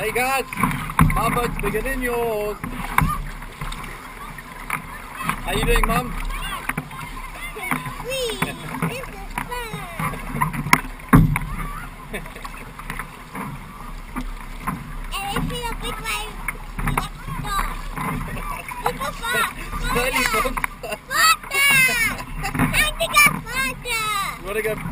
Hey guys, my boat's bigger than yours. How you doing, Mum? This is fun. And I see a big wave next door. People fall. Slowly, folks. Water! Time to get water! You want to go?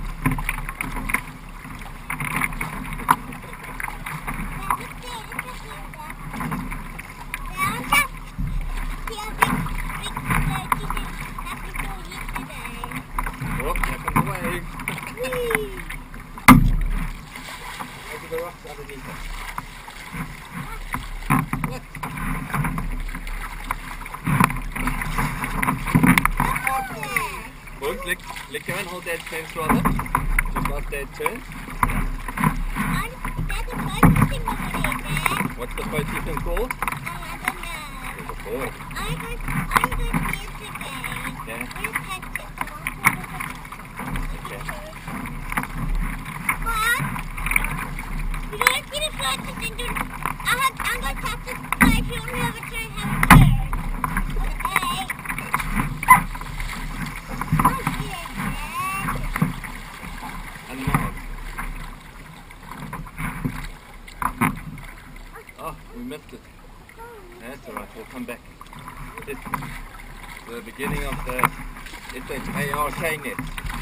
Oh, there comes the wave. Over the rocks underneath us. What? Boys, let go and hold Dad's hands rather. Just whilst Dad turns. What's the boat you can call? There's a board. I'm going to use it again. Yeah. We'll catch it. Okay. But you don't see the first thing to I'm going to catch it, but if you only have a turn, have a turn. Okay. And mine. Oh, we missed it. That's alright, we'll come back. It's the beginning of the SHARK net.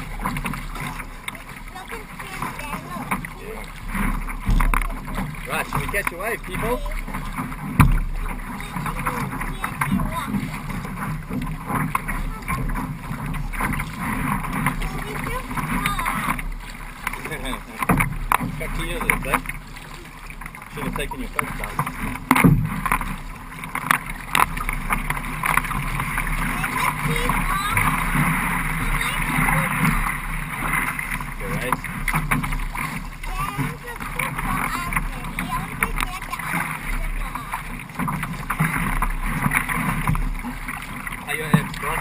Yeah. Right, should we catch a wave, people? Got to use it, eh? Should have taken your phone down. Great. How your abs, Bron?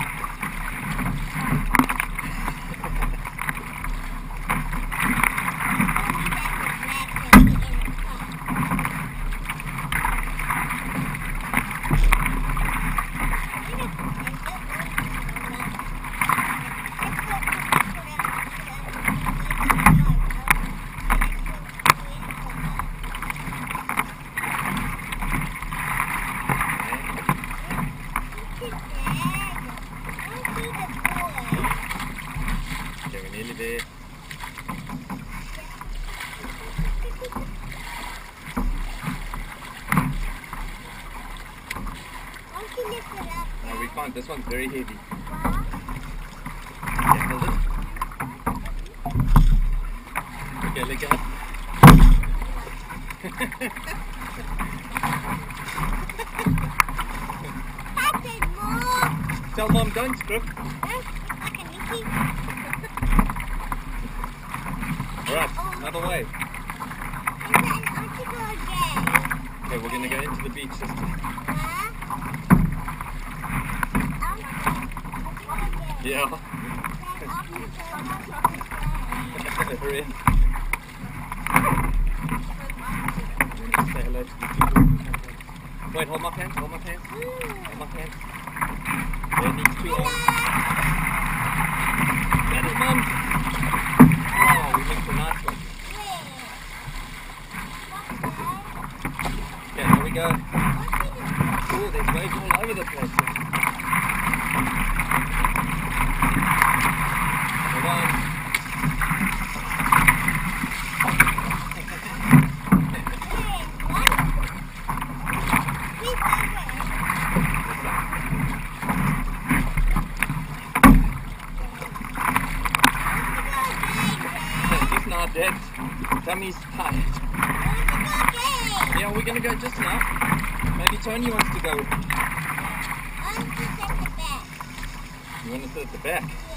Okay, we're nearly there. No, we can't. This one's very heavy. Okay, hold it. Okay, let go. Tell Mom, don't strip. Alright, another wave. Okay, we're going to go into the beach system. Yeah. We're in. Say hello to the people. Wait, hold my pants, hold my pants. Hold my pants. There needs 2 arms. Get it, Mum. Oh, we missed a nice one. Okay, here we go. Oh, there's waves all over the place. Hold on. He's not dead. Tummy's tired. Yeah, we're gonna go just now. Maybe Tony wants to go. You want to sit at the back?